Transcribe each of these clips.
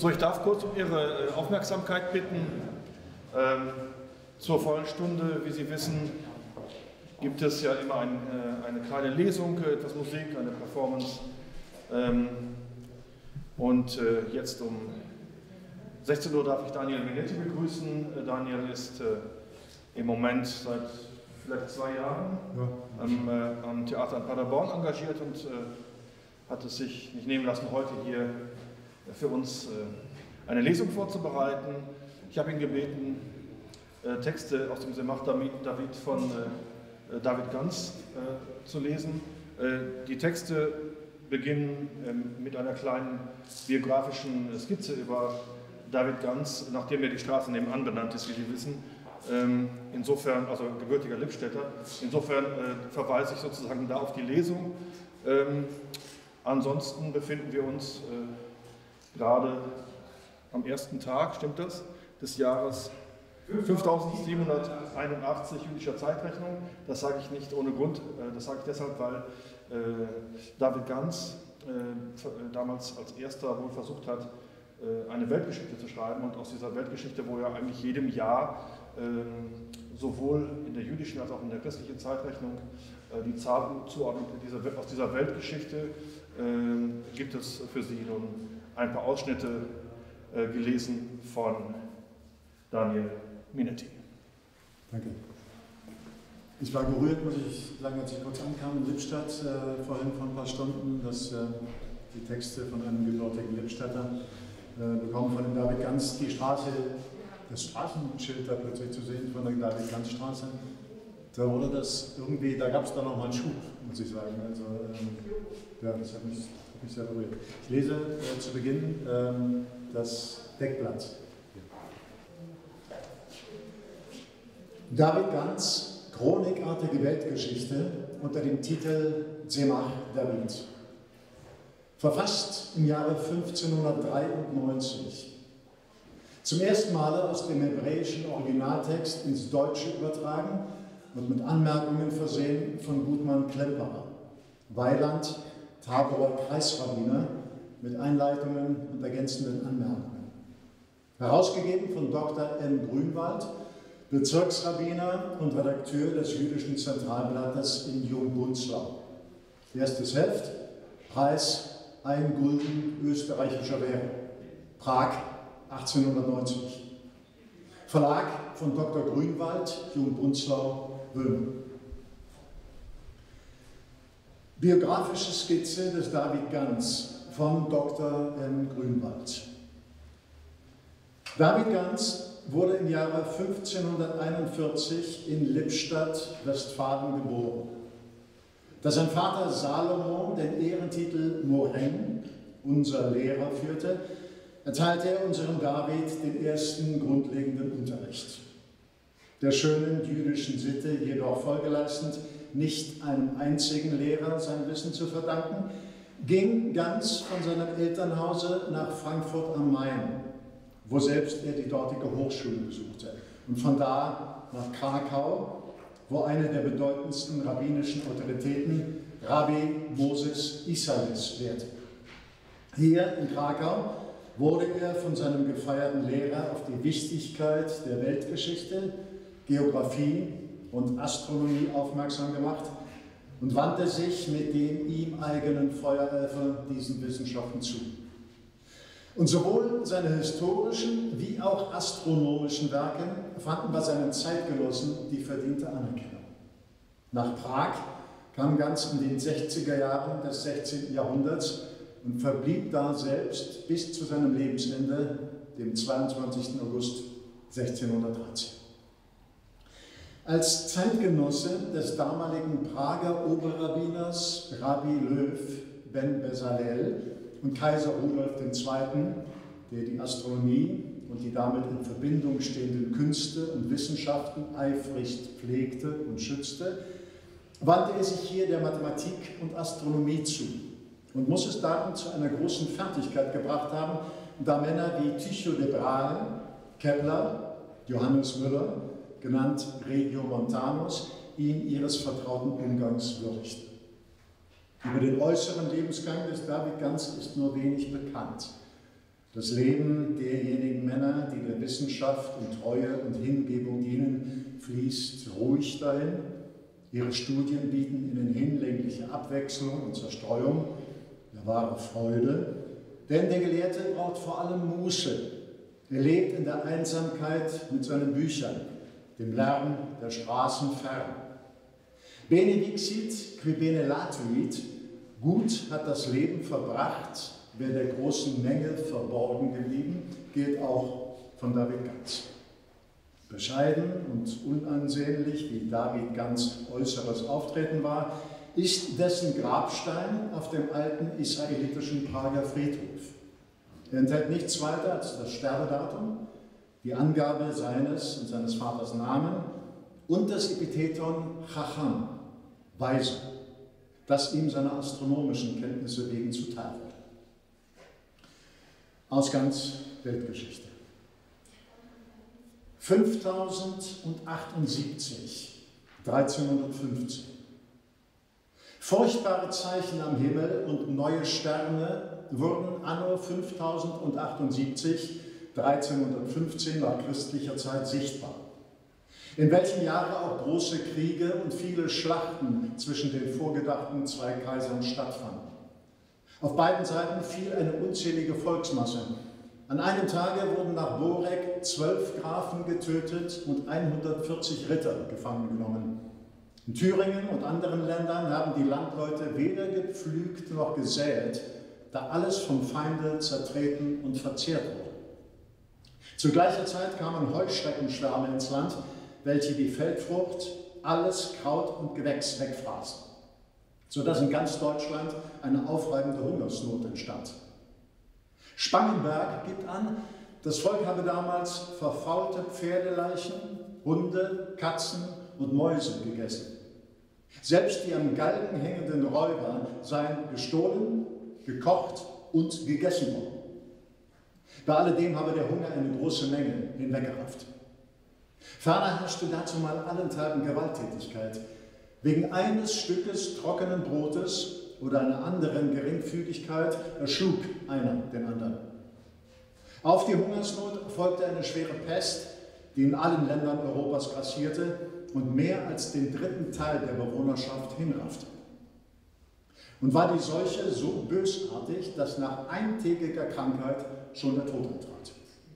So, ich darf kurz um Ihre Aufmerksamkeit bitten. Zur vollen Stunde, wie Sie wissen, gibt es ja immer eine kleine Lesung, etwas Musik, eine Performance. Jetzt um 16 Uhr darf ich Daniel Minetti begrüßen. Daniel ist im Moment seit vielleicht 2 Jahren am Theater in Paderborn engagiert und hat es sich nicht nehmen lassen, heute hier für uns eine Lesung vorzubereiten. Ich habe ihn gebeten, Texte aus dem Semach David von David Ganz zu lesen. Die Texte beginnen mit einer kleinen biografischen Skizze über David Ganz, nachdem er die Straße nebenan benannt ist, wie Sie wissen. Insofern, also gebürtiger Lippstädter, insofern verweise ich sozusagen da auf die Lesung. Ansonsten befinden wir uns gerade am ersten Tag, stimmt das, des Jahres 5781 jüdischer Zeitrechnung. Das sage ich nicht ohne Grund, das sage ich deshalb, weil David Ganz damals als erster wohl versucht hat, eine Weltgeschichte zu schreiben, und aus dieser Weltgeschichte, wo ja eigentlich jedem Jahr sowohl in der jüdischen als auch in der christlichen Zeitrechnung die Zahl zuordnet, aus dieser Weltgeschichte gibt es für Sie nun ein paar Ausschnitte gelesen von Daniel Minetti. Danke. Ich war gerührt, muss ich sagen, als ich kurz ankam in Lippstadt, vorhin vor ein paar Stunden, dass die Texte von einem gebürtigen Lippstädter bekommen von dem David Ganz, die Straße, das Straßenschild da plötzlich zu sehen von der David Ganz Straße. Da wurde das irgendwie, da gab es dann nochmal einen Schub, muss ich sagen. Also, ja, das hat mich sehr berührt. Ich lese zu Beginn das Deckblatt. David Ganz, chronikartige Weltgeschichte unter dem Titel Semach David. Verfasst im Jahre 1593. Zum ersten Mal aus dem hebräischen Originaltext ins Deutsche übertragen und mit Anmerkungen versehen von Gutmann Klemperer, Weiland, Taborer Kreisrabbiner, mit Einleitungen und ergänzenden Anmerkungen. Herausgegeben von Dr. M. Grünwald, Bezirksrabbiner und Redakteur des Jüdischen Zentralblattes in Jungbunzlau. Erstes Heft, Preis 1 Gulden österreichischer Währung. Prag 1890. Verlag von Dr. Grünwald, Jungbunzlau, Böhmen. Biografische Skizze des David Ganz von Dr. M. Grünwald. David Ganz wurde im Jahre 1541 in Lippstadt, Westfalen, geboren. Da sein Vater Salomon den Ehrentitel Moren, unser Lehrer, führte, erteilte er unserem David den ersten grundlegenden Unterricht. Der schönen jüdischen Sitte jedoch Folge leistend, nicht einem einzigen Lehrer sein Wissen zu verdanken, ging Ganz von seinem Elternhause nach Frankfurt am Main, wo selbst er die dortige Hochschule besuchte, und von da nach Krakau, wo eine der bedeutendsten rabbinischen Autoritäten, Rabbi Moses Isserles, lehrte. Hier in Krakau wurde er von seinem gefeierten Lehrer auf die Wichtigkeit der Weltgeschichte, Geographie und Astronomie aufmerksam gemacht und wandte sich mit dem ihm eigenen Feuereifer diesen Wissenschaften zu. Und sowohl seine historischen wie auch astronomischen Werke fanden bei seinen Zeitgenossen die verdiente Anerkennung. Nach Prag kam Ganz in den 60er Jahren des 16. Jahrhunderts und verblieb da selbst bis zu seinem Lebensende, dem 22. August 1613. Als Zeitgenosse des damaligen Prager Oberrabbiners Rabbi Löw ben Bezalel und Kaiser Rudolf II., der die Astronomie und die damit in Verbindung stehenden Künste und Wissenschaften eifrigst pflegte und schützte, wandte er sich hier der Mathematik und Astronomie zu und muss es darum zu einer großen Fertigkeit gebracht haben, da Männer wie Tycho de Brahe, Kepler, Johannes Müller, genannt Regiomontanus, ihn ihres vertrauten Umgangs würdigten. Über den äußeren Lebensgang des David Ganz ist nur wenig bekannt. Das Leben derjenigen Männer, die der Wissenschaft und Treue und Hingebung dienen, fließt ruhig dahin. Ihre Studien bieten ihnen hinlängliche Abwechslung und Zerstreuung, eine wahre Freude. Denn der Gelehrte braucht vor allem Muße. Er lebt in der Einsamkeit mit seinen Büchern, dem Lärm der Straßen fern. Bene vixit, qui bene latuit, gut hat das Leben verbracht, wer der großen Menge verborgen geblieben, gilt auch von David Ganz. Bescheiden und unansehnlich, wie David Ganz äußeres Auftreten war, ist dessen Grabstein auf dem alten israelitischen Prager Friedhof. Er enthält nichts weiter als das Sterbedatum, die Angabe seines und seines Vaters Namen und das Epitheton Chacham, Weise, das ihm seiner astronomischen Kenntnisse wegen zuteil wurde. Aus ganz Weltgeschichte. 5078, 1315. Furchtbare Zeichen am Himmel und neue Sterne wurden anno 5078, 1315 nach christlicher Zeit sichtbar. In welchem Jahre auch große Kriege und viele Schlachten zwischen den vorgedachten zwei Kaisern stattfanden. Auf beiden Seiten fiel eine unzählige Volksmasse. An einem Tage wurden nach Borek 12 Grafen getötet und 140 Ritter gefangen genommen. In Thüringen und anderen Ländern haben die Landleute weder gepflügt noch gesät, da alles vom Feinde zertreten und verzehrt wurde. Zu gleicher Zeit kamen Heuschreckenschwärme ins Land, welche die Feldfrucht, alles Kraut und Gewächs wegfraßen, sodass in ganz Deutschland eine aufreibende Hungersnot entstand. Spangenberg gibt an, das Volk habe damals verfaulte Pferdeleichen, Hunde, Katzen und Mäuse gegessen. Selbst die am Galgen hängenden Räuber seien gestohlen, gekocht und gegessen worden. Bei alledem habe der Hunger eine große Menge hinweggerafft. Ferner herrschte dazu mal allenthalben Gewalttätigkeit. Wegen eines Stückes trockenen Brotes oder einer anderen Geringfügigkeit erschlug einer den anderen. Auf die Hungersnot folgte eine schwere Pest, die in allen Ländern Europas grassierte und mehr als den dritten Teil der Bewohnerschaft hinraffte. Und war die Seuche so bösartig, dass nach eintägiger Krankheit schon der Tod eintrat.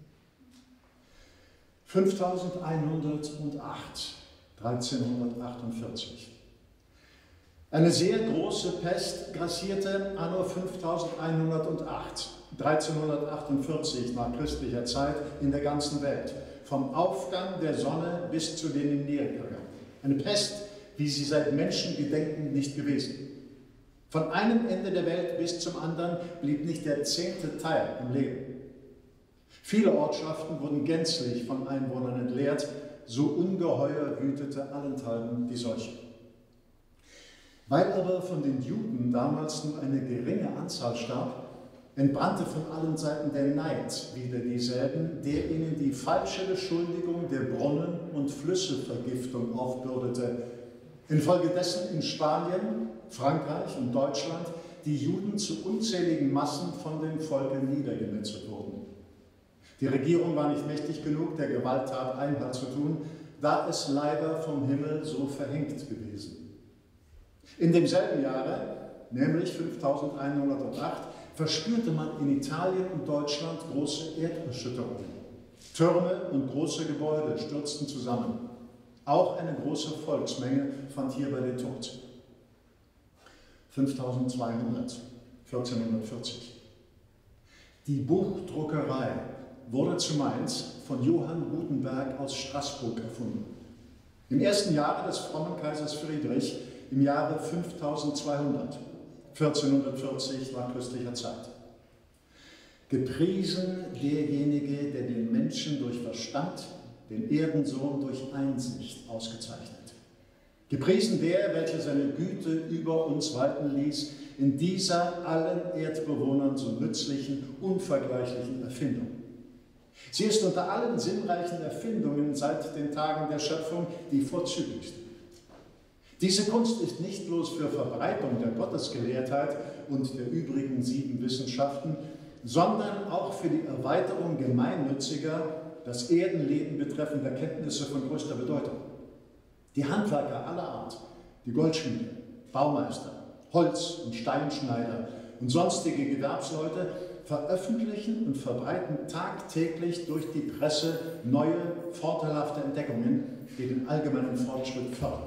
5108, 1348. Eine sehr große Pest grassierte anno 5108, 1348 nach christlicher Zeit in der ganzen Welt, vom Aufgang der Sonne bis zu den Niedergang. Eine Pest, wie sie seit Menschengedenken nicht gewesen. Von einem Ende der Welt bis zum anderen blieb nicht der 10. Teil im Leben. Viele Ortschaften wurden gänzlich von Einwohnern entleert, so ungeheuer wütete allenthalben die Seuche. Weil aber von den Juden damals nur eine geringe Anzahl starb, entbrannte von allen Seiten der Neid wider dieselben, der ihnen die falsche Beschuldigung der Brunnen- und Flüssevergiftung aufbürdete, infolgedessen in Spanien, Frankreich und Deutschland die Juden zu unzähligen Massen von dem Volke niedergemetzelt wurden. Die Regierung war nicht mächtig genug, der Gewalttat Einhalt zu tun, da es leider vom Himmel so verhängt gewesen. In demselben Jahre, nämlich 5108, verspürte man in Italien und Deutschland große Erderschütterungen. Türme und große Gebäude stürzten zusammen. Auch eine große Volksmenge fand hierbei den Tod. 5200, 1440. Die Buchdruckerei wurde zu Mainz von Johann Gutenberg aus Straßburg erfunden. Im ersten Jahre des frommen Kaisers Friedrich, im Jahre 5200, 1440 nach christlicher Zeit. Gepriesen derjenige, der den Menschen durch Verstand, den Erdensohn durch Einsicht ausgezeichnet. Gepriesen der, welcher seine Güte über uns walten ließ, in dieser allen Erdbewohnern so nützlichen, unvergleichlichen Erfindung. Sie ist unter allen sinnreichen Erfindungen seit den Tagen der Schöpfung die vorzüglichste. Diese Kunst ist nicht bloß für Verbreitung der Gottesgelehrtheit und der übrigen 7 Wissenschaften, sondern auch für die Erweiterung gemeinnütziger, das Erdenleben betreffender Kenntnisse von größter Bedeutung. Die Handwerker aller Art, die Goldschmiede, Baumeister, Holz- und Steinschneider und sonstige Gewerbsleute veröffentlichen und verbreiten tagtäglich durch die Presse neue, vorteilhafte Entdeckungen, die den allgemeinen Fortschritt fördern.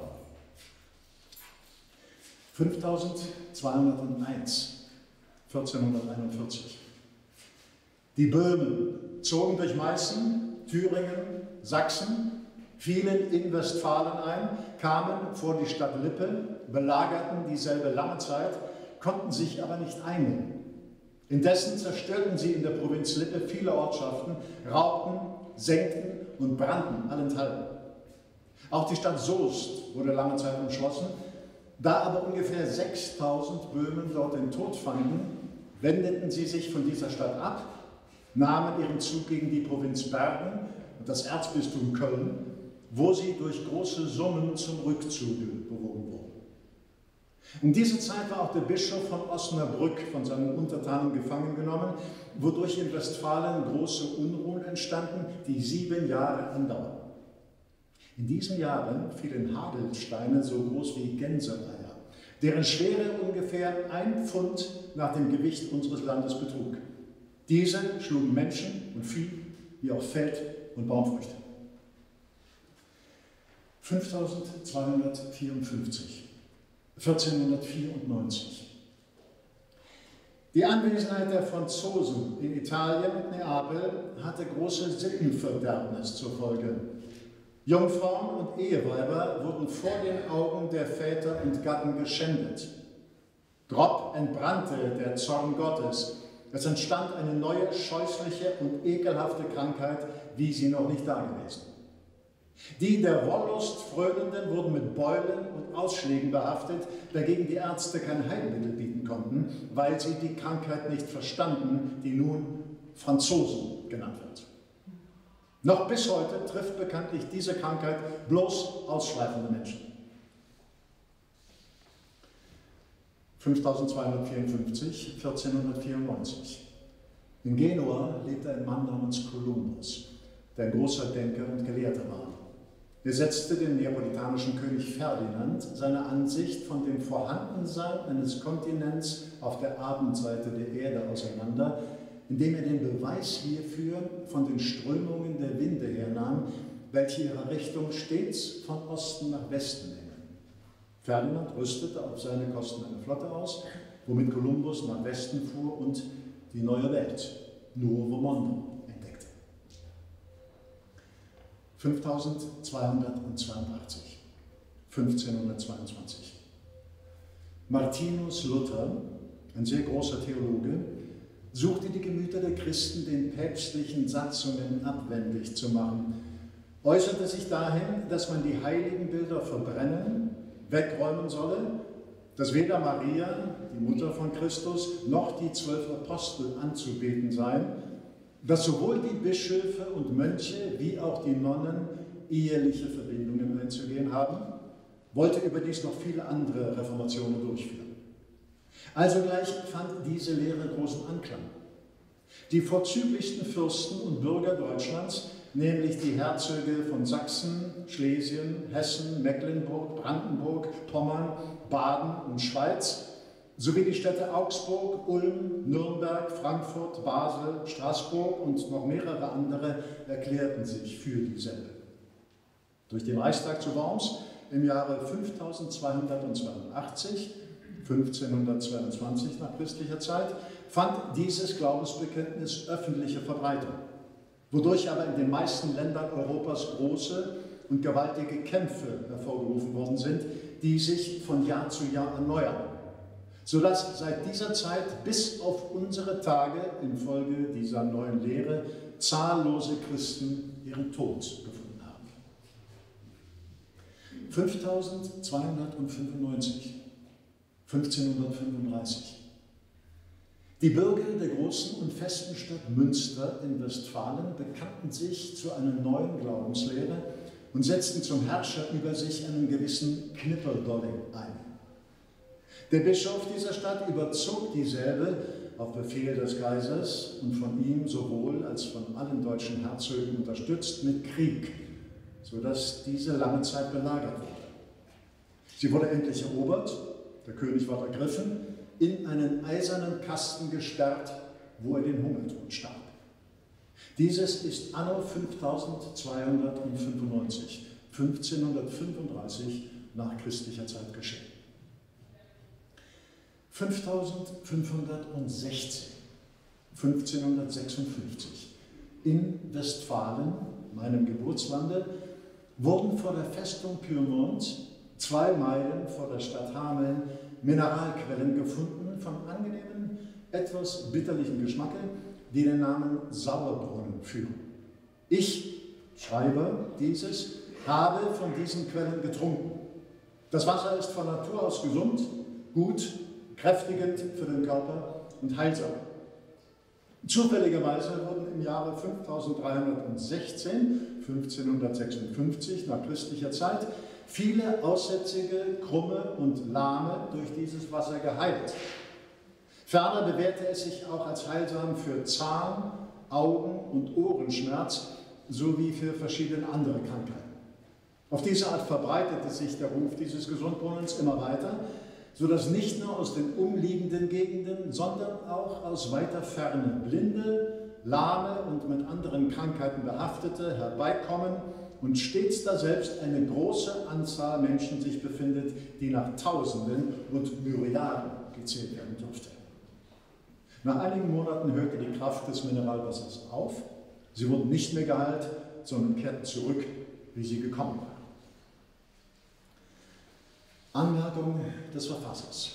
5201, 1441. Die Böhmen zogen durch Meißen, Thüringen, Sachsen, fielen in Westfalen ein, kamen vor die Stadt Lippe, belagerten dieselbe lange Zeit, konnten sich aber nicht einnehmen. Indessen zerstörten sie in der Provinz Lippe viele Ortschaften, raubten, senkten und brannten allenthalben. Auch die Stadt Soest wurde lange Zeit umschlossen. Da aber ungefähr 6000 Böhmen dort den Tod fanden, wendeten sie sich von dieser Stadt ab, nahmen ihren Zug gegen die Provinz Bergen und das Erzbistum Köln, wo sie durch große Summen zum Rückzuge bewogen wurden. Um diese Zeit war auch der Bischof von Osnabrück von seinen Untertanen gefangen genommen, wodurch in Westfalen große Unruhen entstanden, die 7 Jahre andauerten. In diesen Jahren fielen Hagelsteine so groß wie Gänseeier, deren Schwere ungefähr 1 Pfund nach dem Gewicht unseres Landes betrug. Diese schlugen Menschen und Vieh wie auch Feld- und Baumfrüchte. 5254, 1494. Die Anwesenheit der Franzosen in Italien und Neapel hatte große Sittenverderbnis zur Folge. Jungfrauen und Eheweiber wurden vor den Augen der Väter und Gatten geschändet. Grob entbrannte der Zorn Gottes. Es entstand eine neue, scheußliche und ekelhafte Krankheit, wie sie noch nicht dagewesen. Die der Wollust Frönenden wurden mit Beulen und Ausschlägen behaftet, dagegen die Ärzte kein Heilmittel bieten konnten, weil sie die Krankheit nicht verstanden, die nun Franzosen genannt wird. Noch bis heute trifft bekanntlich diese Krankheit bloß ausschweifende Menschen. 5254, 1494. In Genua lebte ein Mann namens Kolumbus, der ein großer Denker und Gelehrter war. Er setzte dem neapolitanischen König Ferdinand seine Ansicht von dem Vorhandensein eines Kontinents auf der Abendseite der Erde auseinander, indem er den Beweis hierfür von den Strömungen der Winde hernahm, welche ihre Richtung stets von Osten nach Westen nehmen. Ferdinand rüstete auf seine Kosten eine Flotte aus, womit Kolumbus nach Westen fuhr und die neue Welt, Nuovo Mondo, entdeckte. 5282, 1522. Martinus Luther, ein sehr großer Theologe, suchte die Gemüter der Christen den päpstlichen Satzungen abwendig zu machen, äußerte sich dahin, dass man die Heiligenbilder verbrennen, wegräumen solle, dass weder Maria, die Mutter von Christus, noch die 12 Apostel anzubeten seien, dass sowohl die Bischöfe und Mönche wie auch die Nonnen eheliche Verbindungen einzugehen haben, wollte überdies noch viele andere Reformationen durchführen. Also gleich fand diese Lehre großen Anklang. Die vorzüglichsten Fürsten und Bürger Deutschlands, nämlich die Herzöge von Sachsen, Schlesien, Hessen, Mecklenburg, Brandenburg, Pommern, Baden und Schweiz, sowie die Städte Augsburg, Ulm, Nürnberg, Frankfurt, Basel, Straßburg und noch mehrere andere erklärten sich für dieselbe. Durch den Reichstag zu Worms im Jahre 5282, 1522 nach christlicher Zeit, fand dieses Glaubensbekenntnis öffentliche Verbreitung, wodurch aber in den meisten Ländern Europas große und gewaltige Kämpfe hervorgerufen worden sind, die sich von Jahr zu Jahr erneuern, sodass seit dieser Zeit bis auf unsere Tage infolge dieser neuen Lehre zahllose Christen ihren Tod gefunden haben. 5295, 1535. Die Bürger der großen und festen Stadt Münster in Westfalen bekannten sich zu einer neuen Glaubenslehre und setzten zum Herrscher über sich einen gewissen Knipperdolling ein. Der Bischof dieser Stadt überzog dieselbe auf Befehl des Kaisers und von ihm sowohl als von allen deutschen Herzögen unterstützt mit Krieg, sodass diese lange Zeit belagert wurde. Sie wurde endlich erobert, der König war ergriffen, in einen eisernen Kasten gesperrt, wo er den Hungertod starb. Dieses ist anno 5295, 1535 nach christlicher Zeit geschehen. 5516, 1556, in Westfalen, meinem Geburtslande, wurden vor der Festung Pyrmont, 2 Meilen vor der Stadt Hameln, Mineralquellen gefunden von angenehmen, etwas bitterlichen Geschmacke, die den Namen Sauerbrunnen führen. Ich, Schreiber dieses, habe von diesen Quellen getrunken. Das Wasser ist von Natur aus gesund, gut, kräftigend für den Körper und heilsam. Zufälligerweise wurden im Jahre 5316, 1556 nach christlicher Zeit, viele Aussätzige, Krumme und Lahme durch dieses Wasser geheilt. Ferner bewährte es sich auch als heilsam für Zahn-, Augen- und Ohrenschmerz sowie für verschiedene andere Krankheiten. Auf diese Art verbreitete sich der Ruf dieses Gesundbrunnens immer weiter, sodass nicht nur aus den umliegenden Gegenden, sondern auch aus weiter Ferne Blinde, Lahme und mit anderen Krankheiten Behaftete herbeikommen und stets daselbst eine große Anzahl Menschen sich befindet, die nach Tausenden und Myriaden gezählt werden durfte. Nach einigen Monaten hörte die Kraft des Mineralwassers auf. Sie wurden nicht mehr geheilt, sondern kehrten zurück, wie sie gekommen waren. Anmerkung des Verfassers.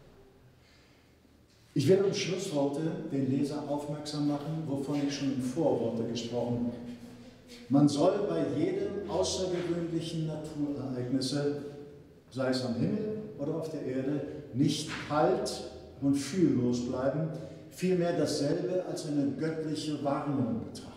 Ich will am Schlussworte den Leser aufmerksam machen, wovon ich schon im Vorworte gesprochen habe. Man soll bei jedem außergewöhnlichen Naturereignisse, sei es am Himmel oder auf der Erde, nicht kalt und fühllos bleiben, vielmehr dasselbe als eine göttliche Warnung betrachten.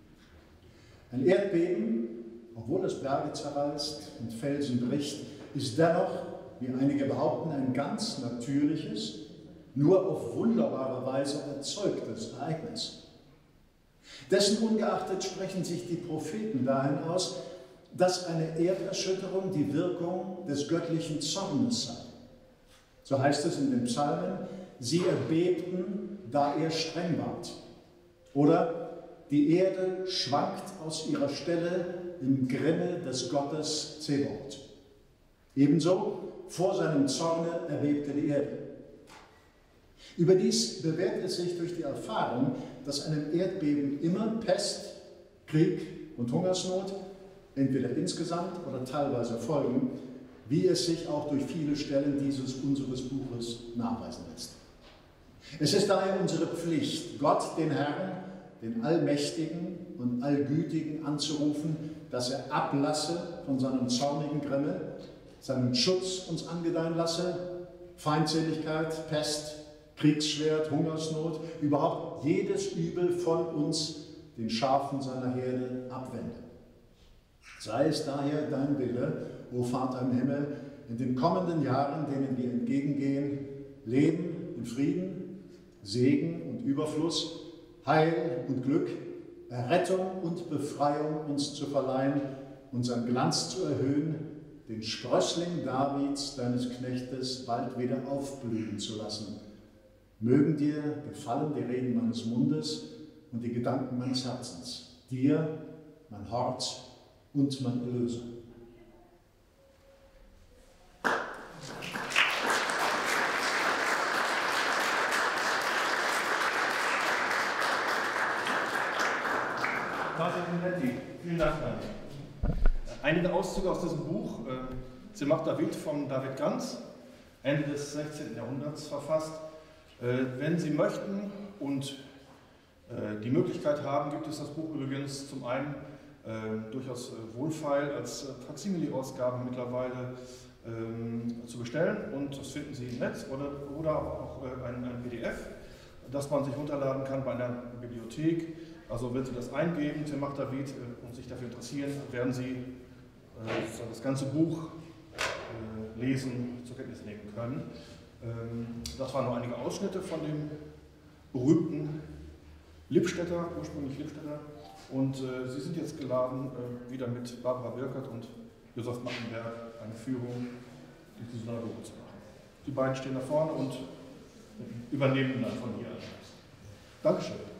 Ein Erdbeben, obwohl es Berge zerreißt und Felsen bricht, ist dennoch, wie einige behaupten, ein ganz natürliches, nur auf wunderbare Weise erzeugtes Ereignis. Dessen ungeachtet sprechen sich die Propheten dahin aus, dass eine Erderschütterung die Wirkung des göttlichen Zornes sei. So heißt es in den Psalmen, sie erbebten, da er streng ward. Oder die Erde schwankt aus ihrer Stelle im Grimme des Gottes Zebaoth. Ebenso vor seinem Zorne erbebte die Erde. Überdies bewährt es sich durch die Erfahrung, dass einem Erdbeben immer Pest, Krieg und Hungersnot, entweder insgesamt oder teilweise folgen, wie es sich auch durch viele Stellen unseres Buches nachweisen lässt. Es ist daher unsere Pflicht, Gott, den Herrn, den Allmächtigen und Allgütigen anzurufen, dass er ablasse von seinem zornigen Grimme, seinen Schutz uns angedeihen lasse, Feindseligkeit, Pest, Kriegsschwert, Hungersnot, überhaupt jedes Übel von uns, den Schafen seiner Herde, abwende. Sei es daher dein Wille, o Vater im Himmel, in den kommenden Jahren, denen wir entgegengehen, Leben in Frieden, Segen und Überfluss, Heil und Glück, Errettung und Befreiung uns zu verleihen, unseren Glanz zu erhöhen, den Sprössling Davids, deines Knechtes, bald wieder aufblühen zu lassen. Mögen dir gefallen die Reden meines Mundes und die Gedanken meines Herzens, dir, mein Hort und mein Erlöser. Vielen Dank, Daniel. Einige Auszüge aus diesem Buch, Tzemach David von David Ganz, Ende des 16. Jahrhunderts verfasst. Wenn Sie möchten und die Möglichkeit haben, gibt es das Buch übrigens zum einen durchaus wohlfeil als Faksimile-Ausgabe mittlerweile zu bestellen, und das finden Sie im Netz oder aber auch ein PDF, das man sich runterladen kann bei einer Bibliothek. Also wenn Sie das eingeben, Tzemach David, und sich dafür interessieren, werden Sie das ganze Buch lesen, zur Kenntnis nehmen können. Das waren nur einige Ausschnitte von dem berühmten Lippstädter, ursprünglich Lippstädter. Und Sie sind jetzt geladen, wieder mit Barbara Birkert und Josef Mattenberg eine Führung durch die Synagoge zu machen. Die beiden stehen da vorne und übernehmen dann von hier an. Dankeschön.